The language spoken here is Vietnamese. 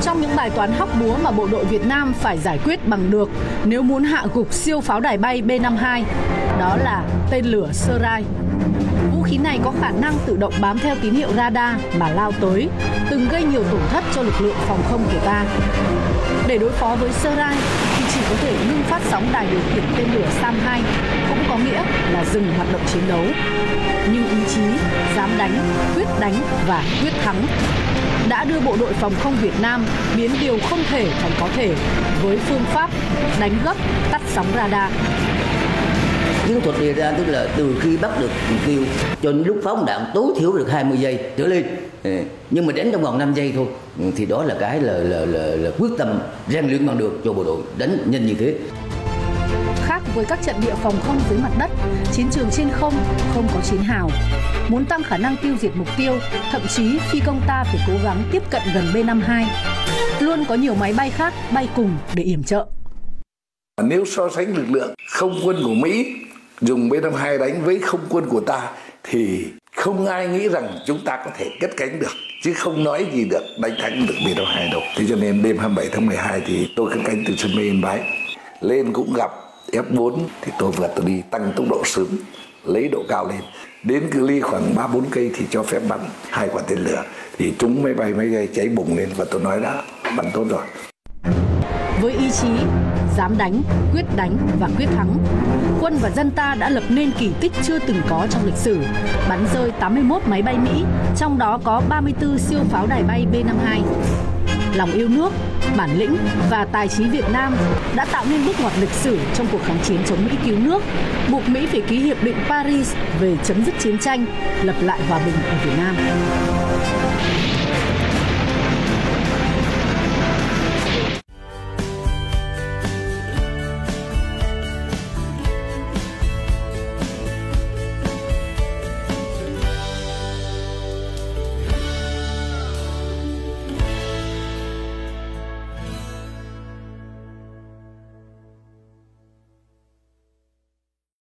trong những bài toán hóc búa mà bộ đội Việt Nam phải giải quyết bằng được nếu muốn hạ gục siêu pháo đài bay B-52, đó là tên lửa Serai. Vũ khí này có khả năng tự động bám theo tín hiệu radar mà lao tới, từng gây nhiều tổn thất cho lực lượng phòng không của ta. Để đối phó với Serai thì chỉ có thể ngưng phát sóng đài điều khiển tên lửa SAM-2, cũng có nghĩa là dừng hoạt động chiến đấu. Nhưng ý chí, dám đánh, và quyết thắng đã đưa bộ đội phòng không Việt Nam biến điều không thể thành có thể với phương pháp đánh gấp, tắt sóng radar. Chiến thuật đề ra tức là từ khi bắt được mục tiêu cho đến lúc phóng đạn tối thiểu được 20 giây trở lên, nhưng mà đánh trong vòng 5 giây thôi, thì đó là cái là quyết tâm rèn luyện bằng được cho bộ đội đánh nhanh như thế. Khác với các trận địa phòng không dưới mặt đất, chiến trường trên không không có chiến hào. Muốn tăng khả năng tiêu diệt mục tiêu, thậm chí phi công ta phải cố gắng tiếp cận gần B-52. Luôn có nhiều máy bay khác bay cùng để yểm trợ. Nếu so sánh lực lượng không quân của Mỹ dùng B-52 đánh với không quân của ta thì không ai nghĩ rằng chúng ta có thể cất cánh được, chứ không nói gì được đánh thắng được B-52 đâu. Thế cho nên đêm 27 tháng 12 thì tôi cất cánh từ sân bay Yên Bái lên, cũng gặp F4 thì tôi vượt tôi đi tăng tốc độ sớm, lấy độ cao lên. Đến cự ly khoảng 3-4 cây thì cho phép bắn 2 quả tên lửa, thì trúng máy bay cháy bùng lên và tôi nói đã bắn tốt rồi. Với ý chí, dám đánh và quyết thắng, quân và dân ta đã lập nên kỳ tích chưa từng có trong lịch sử, bắn rơi 81 máy bay Mỹ, trong đó có 34 siêu pháo đài bay B-52. Lòng yêu nước, bản lĩnh và tài trí Việt Nam đã tạo nên bước ngoặt lịch sử trong cuộc kháng chiến chống Mỹ cứu nước, buộc Mỹ phải ký hiệp định Paris về chấm dứt chiến tranh, lập lại hòa bình ở Việt Nam.